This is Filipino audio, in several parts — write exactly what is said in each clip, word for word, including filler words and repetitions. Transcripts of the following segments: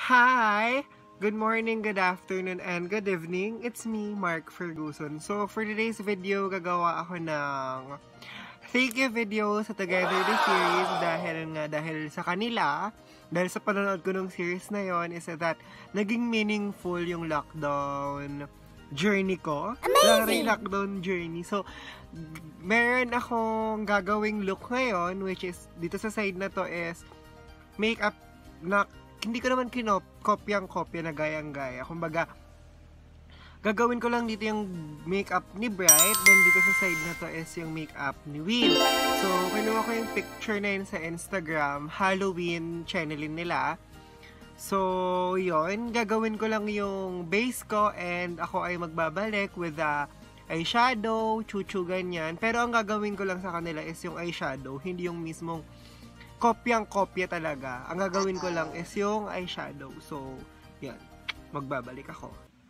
Hi! Good morning, good afternoon, and good evening. It's me, Mark Ferguson. So, for today's video, gagawa ako ng thank you video sa Together the Series dahil nga dahil sa kanila, dahil sa panonood ko ng series na yon is that naging meaningful yung lockdown journey ko. Amazing! Lockdown journey. So, meron akong gagawing look ngayon, which is, dito sa side na to is makeup na hindi ko naman kinop-kopyang-kopya na gayang-gaya. Kumbaga, gagawin ko lang dito yung makeup ni Bright, then dito sa side na to is yung makeup ni Win. So, kinuha ko yung picture na yun sa Instagram, Halloween channelin nila. So, yun, gagawin ko lang yung base ko and ako ay magbabalik with the eyeshadow, chuchu, ganyan. Pero ang gagawin ko lang sa kanila is yung eyeshadow, hindi yung mismong kopyang-kopya talaga. Ang gagawin ko lang is yung eyeshadow. So, yan. Magbabalik ako.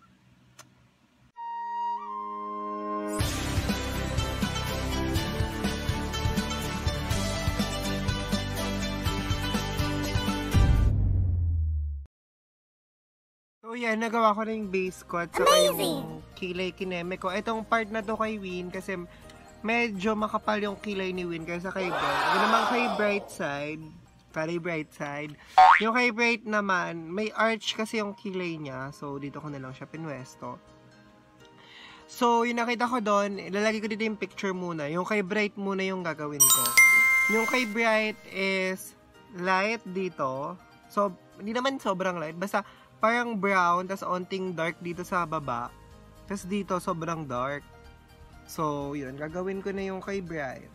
So, yan. Nagawa ko na yung base ko at saka yung kilay kineme ko. Itong part na to kay Win kasi medyo makapal yung kilay ni Win kaysa kay Bright. Yung naman kay Bright side, kay Bright side, yung kay Bright naman, may arch kasi yung kilay niya. So, dito ko na lang siya pinwesto. So, yung nakita ko doon, ilalagay ko dito yung picture muna. Yung kay Bright muna yung gagawin ko. Yung kay Bright is light dito. So, hindi naman sobrang light. Basta parang brown, tas onting dark dito sa baba. Tas dito sobrang dark. So, yun. Gagawin ko na yung kay Bright.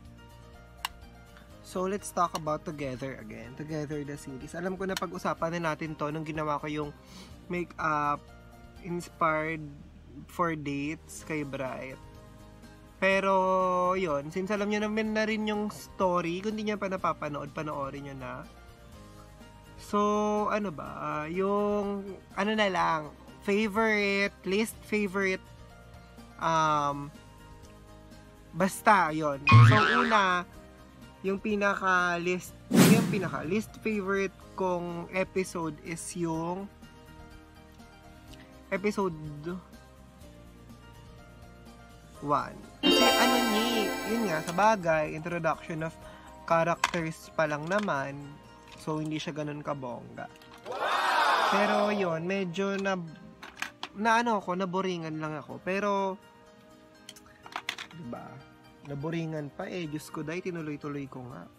So, let's talk about Together again. Together the series. Alam ko na pag-usapan na natin to nung ginawa ko yung makeup inspired for dates kay Bright. Pero, yun. Since alam nyo naman na rin yung story, kung di nyo pa napapanood, panoorin nyo na. So, ano ba? Uh, yung, ano na lang, favorite, least favorite, Um, basta, yon. So, una, yung pinaka-list, yung pinaka-list favorite kong episode is yung episode one. Kasi, ano ni, yun nga, sa bagay, introduction of characters pa lang naman. So, hindi siya ganun kabongga. Pero, yon, medyo na na ano ako, naboringan lang ako. Pero, diba? Naboringan pa eh. Diyos ko, dahil tinuloy-tuloy ko nga.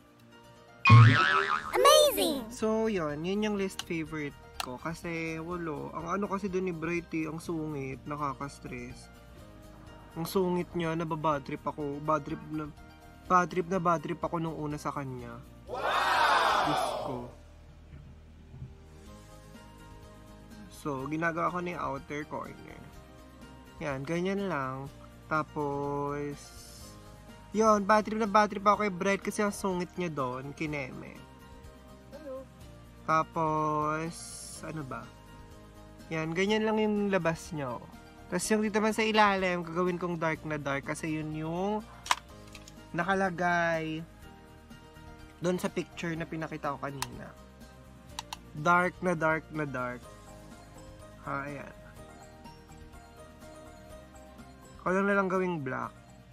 Amazing! So, yun. Yun yung least favorite ko. Kasi, walo. Ang ano kasi dun ni Bright eh, ang sungit. Nakaka-stress. Ang sungit niya, nababad trip ako. Bad trip na, bad trip na bad trip ako nung una sa kanya. Wow! Diyos ko. So, ginagawa ko na yung outer corner. Yan, ganyan lang. Tapos, yun, battery na battery pa ako kay Bright kasi ang sungit niya doon, kineme. Hello. Tapos, ano ba? Yan, ganyan lang yung labas niya. Oh. Tapos yung dito man sa ilalim, gagawin kong dark na dark kasi yun yung nakalagay doon sa picture na pinakita ko kanina. Dark na dark na dark. Ah, ayan. Ako lang na lang gawing black.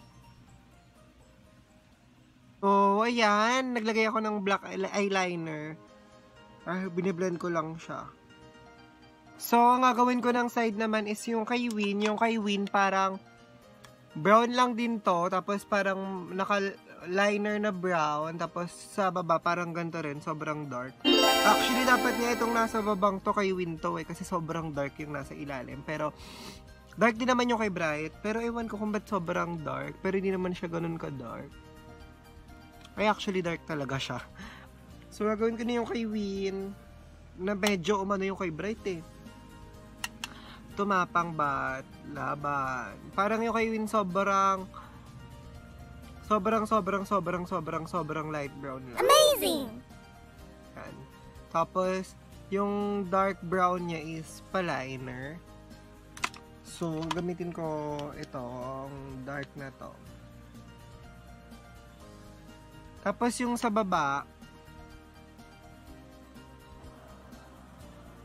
So, ayan. Naglagay ako ng black eyeliner. Ah, biniblend ko lang siya. So, ang gagawin ko ng side naman is yung kay Win. Yung kay Win parang brown lang din to. Tapos parang naka-liner na brown. Tapos sa baba parang ganito rin. Sobrang dark. Actually, dapat nga itong nasa babang to kay Win to eh. Kasi sobrang dark yung nasa ilalim. Pero, dark din naman yung kay Bright. Pero ewan ko kung ba't sobrang dark. Pero hindi naman siya ganun ka-dark. Ay, actually, dark talaga siya. So, gagawin ko na yung kay Win. Na medyo umano yung kay Bright eh. Tumapang bat, laban. Parang yung kay Win sobrang... Sobrang, sobrang, sobrang, sobrang, sobrang light brown lang. Amazing! Yan. Tapos, yung dark brown niya is paliner. So, gamitin ko itong dark na to. Tapos, yung sa baba,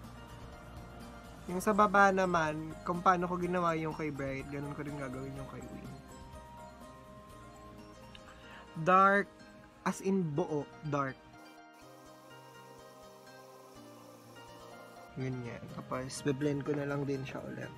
Yung sa baba naman, kung paano ko ginawa yung kay Bright, ganun ko rin gagawin yung kay Win. Dark, as in buo, dark. Ganyan. Tapos, be-blend ko na lang din siya ulit.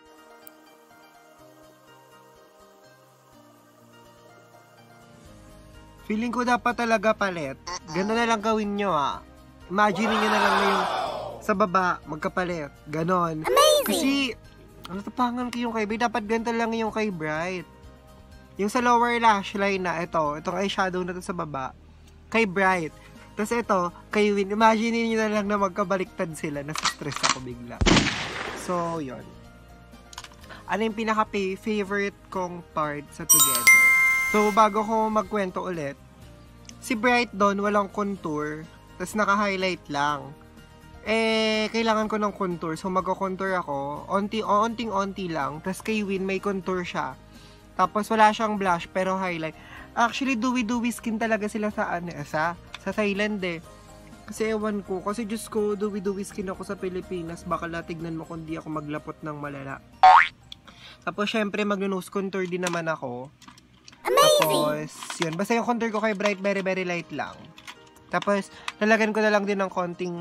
Feeling ko dapat talaga palit. Ganda na lang gawin nyo ah. Imagine nyo na lang na yung sa baba, magkapalit. Ganon. Amazing! Kasi, ano tapangan ko yung kay Bright, dapat ganito lang yung kay Bright. Yung sa lower lash line na, ito, itong eyeshadow na to sa baba, kay Bright. Tapos ito, kay Win. Imagine nyo na lang na magkabaliktad sila. Nasa-stress ako bigla. So, yon. Ano yung pinaka-favorite kong part sa Together? So, bago ko magkwento ulit, si Bright doon, walang contour. Tapos naka-highlight lang. Eh, kailangan ko ng contour. So, magko-contour ako. Onti, onting-onti lang. Tapos kay Win, may contour siya. Tapos, wala siyang blush, pero highlight. Actually, dewy-dewy skin talaga sila sa, ano, sa, sa Thailand eh. Kasi ewan ko. Kasi Diyos ko, dewy-dewy skin ako sa Pilipinas. Baka latignan mo kung di ako maglapot ng malala. Tapos, syempre, mag-nose contour din naman ako. Amazing! Tapos, yun. Basta yung contour ko kay Bright, very, very light lang. Tapos, nalagyan ko na lang din ng konting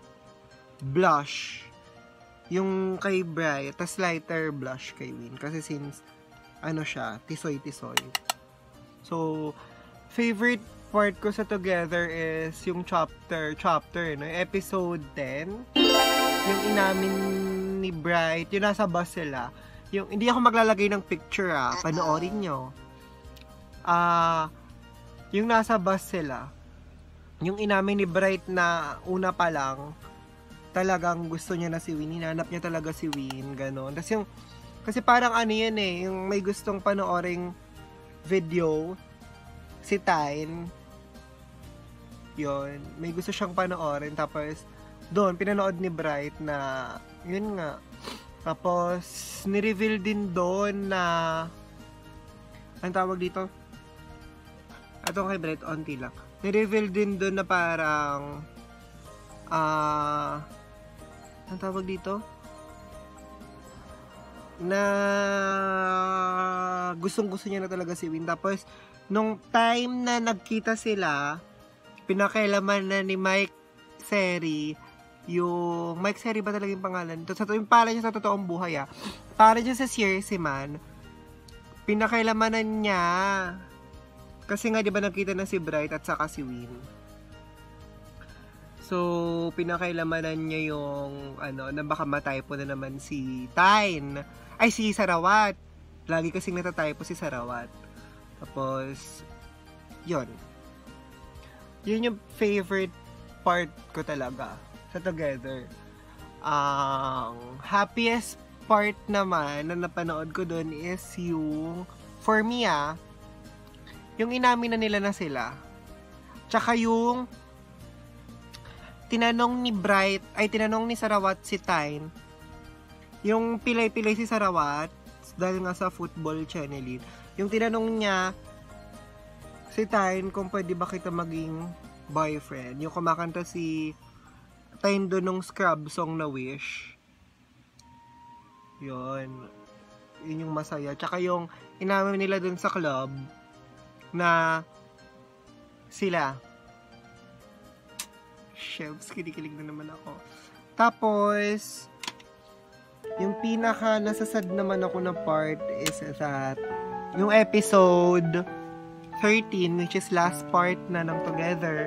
blush. Yung kay Bright, tas lighter blush kay Win. Kasi since, ano siya, tisoy-tisoy. So, favorite part ko sa Together is yung chapter, chapter, no? Episode ten. Yung inamin ni Bright, yung nasa bus sila. Yung, hindi ako maglalagay ng picture, ah. Panoorin nyo. Ah, uh, yung nasa bus sila. Yung inamin ni Bright na una pa lang, talagang gusto niya na si Win, hinanap niya talaga si Win, gano'n. Tapos yung, kasi parang ano yan eh, yung may gustong panooring video, si Tyne, yun, may gusto siyang panoorin, tapos, doon, pinanood ni Bright na, yun nga, tapos, ni-reveal din doon na, ang tawag dito? Atong kay Bright, onti lang. Ni-reveal din doon na parang, ah, uh, ang tawag dito? Na gustong-gusto niya na talaga si Win. Tapos, nung time na nagkita sila, pinakailaman na ni Mike Seri, yung, Mike Seri ba talaga yung pangalan? Ito, yung pala niya sa totoong buhay ah. Para niya sa Series Man, pinakailamanan niya, kasi nga di ba nagkita na si Bright at saka si Win. So, pinakailamanan niya yung, ano, na baka matypo na naman si Tyne. Ay, si Sarawat. Lagi kasing natatypo si Sarawat. Tapos, yun. Yun yung favorite part ko talaga sa Together. Ang um, happiest part naman na napanood ko dun is yung, for me ah, yung inamin na nila na sila. Tsaka yung tinanong ni Bright, ay tinanong ni Sarawat si Tyne, yung pilay-pilay si Sarawat, dahil nga sa football channeling, yung tinanong niya si Tyne kung pwede ba kita maging boyfriend, yung kumakanta si Tyne doon nung Scrub song na Wish, yun, yun yung masaya. Tsaka yung inamin nila doon sa club, na sila, chefs, kinikilig na naman ako. Tapos, yung pinaka nasasad naman ako na part is that, yung episode thirteen, which is last part na ng Together.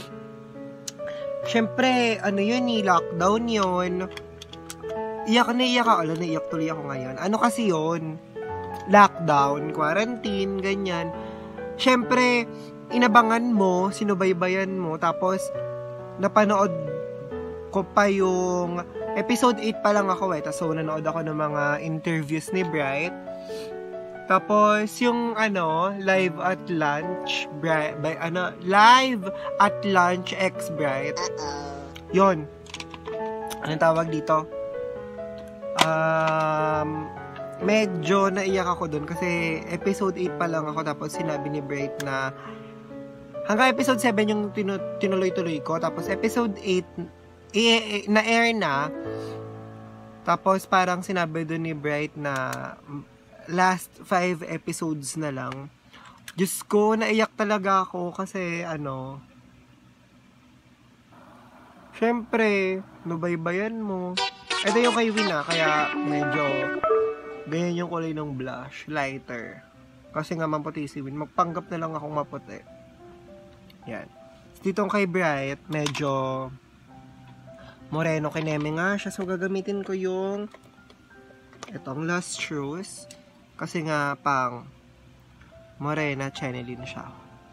Siyempre, ano yun eh, lockdown yun. Iyak na iyak ako. Alam na, iyak tuloy ako ngayon. Ano kasi yun? Lockdown, quarantine, ganyan. Siyempre, inabangan mo, sinubaybayan mo, tapos, napanood ko pa yung episode eight pa lang ako eh. Tapos so, nanood ako ng mga interviews ni Bright. Tapos yung ano, live at lunch, Bright, by, ano, live at lunch ex Bright. Yon. Anong tawag dito? Um, medyo naiyak ako dun kasi episode eight pa lang ako, tapos sinabi ni Bright na hanggang episode seven yung tinu- tinuloy-tuloy ko. Tapos episode eight, i- i- na-air na. Tapos parang sinabi doon ni Bright na last five episodes na lang. Diyos ko, naiyak talaga ako kasi ano, syempre, nubaybayan mo. Ito yung kay Wina, kaya medyo ganyan yung kulay ng blush, lighter. Kasi nga maputi si Win, magpanggap na lang akong maputi. Yan. Dito kay Bright, medyo moreno, kineme nga siya. So, gagamitin ko yung itong lustrous. Kasi nga, pang morena, channeling siya.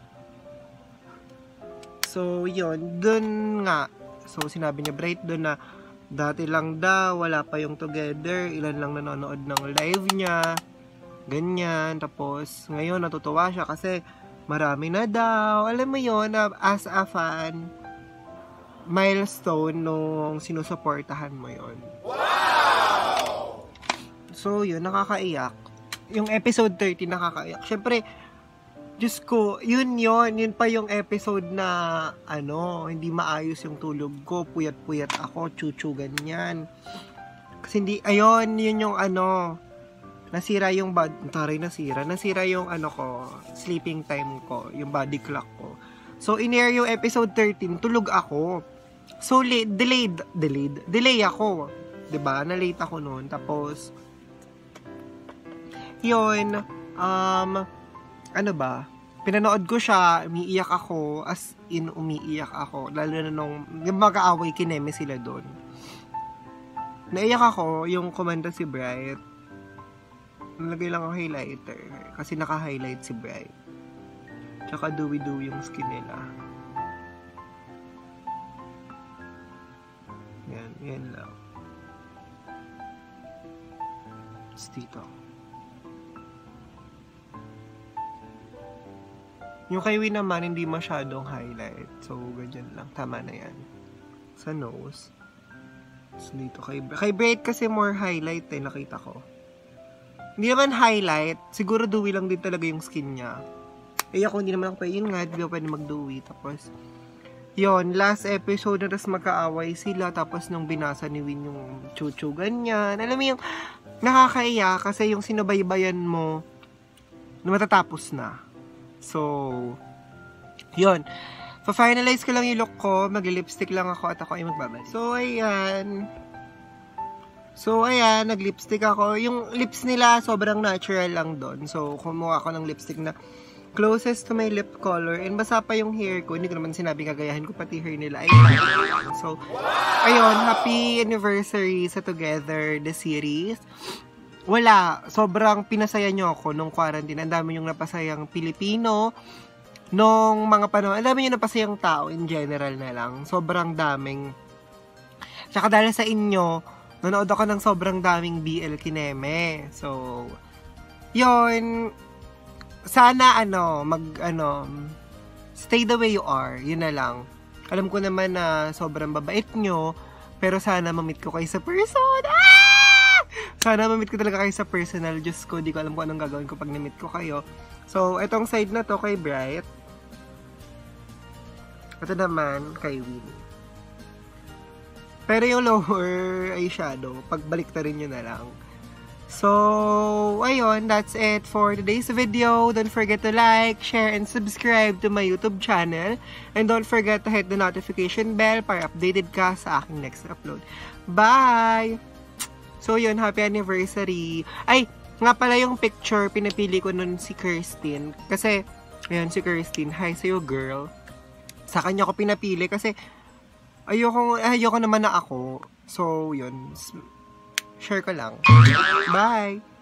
So, yun. Dun nga. So, sinabi niya, Bright, dun na dati lang daw, wala pa yung together. Ilan lang nanonood ng live niya. Ganyan. Tapos, ngayon, natutuwa siya kasi marami na daw. Alam mo yun, as a fan, milestone nung sinusuportahan mo yon. Wow! So, yun, nakakaiyak. Yung episode thirty, nakakaiyak. Siyempre, Diyos ko, yun yun. Yun pa yung episode na, ano, hindi maayos yung tulog ko. Puyat-puyat ako, chuchu, ganyan. Kasi hindi, ayun, yun yung ano, nasira yung body, taray nasira, nasira yung ano ko, sleeping time ko, yung body clock ko. So, in-air yung episode thirteen, tulog ako. So, late, delayed, delayed, delay ako. Diba? Na-late ako noon. Tapos, yun, um, ano ba? Pinanood ko siya, umiiyak ako, as in, umiiyak ako. Lalo na nung, yung mag-aaway, kineme sila doon. Naiyak ako, yung kumanta si Bright. Nalagay lang ang highlighter. Kasi naka-highlight si Bright. Tsaka dewy-dewy yung skin nila. Yan, yan lang. Tapos dito. Yung kay Win naman, hindi masyadong highlight. So, ganyan lang. Tama na yan. Sa nose. Tapos dito kay Bright. Kay Bright kasi more highlight eh, nakita ko. Hindi naman highlight. Siguro dewy lang din talaga yung skin niya. Eh ako, hindi naman ako pa yun nga. Hindi ako pwede mag-dewy. Tapos, yun, last episode na tapos magkaaway sila. Tapos nung binasa ni Win yung chuchu, ganyan. Alam mo yung nakakaiyak kasi yung sinubaybayan mo na matatapos na. So, yun. Pa-finalize ko lang yung look ko. Mag-lipstick lang ako at ako ay magbabalik. So, ayan. So, ayan, nag-lipstick ako. Yung lips nila, sobrang natural lang doon. So, kumuha ako ng lipstick na closest to my lip color. And basa pa yung hair ko. Hindi ko naman sinabi gagayahin ko pati hair nila. Ay, so, ayun, happy anniversary sa Together, the series. Wala, sobrang pinasaya nyo ako nung quarantine. Ang dami yung napasayang Pilipino. Nung mga panahon, ang dami yung napasayang tao in general na lang. Sobrang daming. Tsaka dahil sa inyo, nanood ako ng sobrang daming B L kineme. So, yun. Sana, ano, mag, ano, stay the way you are. Yun na lang. Alam ko naman na sobrang babait nyo. Pero sana mamit ko kayo sa person. Ah! Sana mamit ko talaga kayo sa personal. Diyos ko, di ko alam kung anong gagawin ko pag namit ko kayo. So, etong side na to kay Bright. Ito naman kay Win. Pero yung lower eyeshadow, pagbalik na rin yun na lang. So, ayun, that's it for today's video. Don't forget to like, share, and subscribe to my YouTube channel. And don't forget to hit the notification bell para updated ka sa aking next upload. Bye! So, yun, happy anniversary. Ay, nga pala yung picture, pinapili ko nun si Kirsten. Kasi, ayun, si Kirsten, hi sa'yo, girl. Sa kanya ko pinapili kasi ayoko, ayoko naman na ako. So, yun. Share ko lang. Bye!